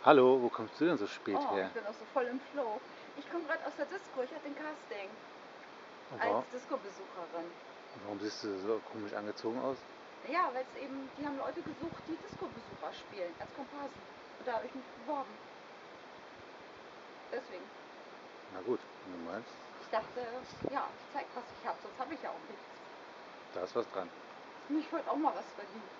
Hallo, wo kommst du denn so spät Oh, her? ich bin auch so voll im Flow. Ich komme gerade aus der Disco, ich hatte ein Casting Und als Disco-Besucherin. warum siehst du so komisch angezogen aus? Ja, weil es eben, die haben Leute gesucht, die Disco-Besucher spielen, als Komparsen. Und da habe ich mich beworben. Deswegen. Na gut, wenn du meinst, Ich dachte, ja, ich zeig, was ich habe, sonst habe ich ja auch nichts. da ist was dran. Ich wollte auch mal was verdienen.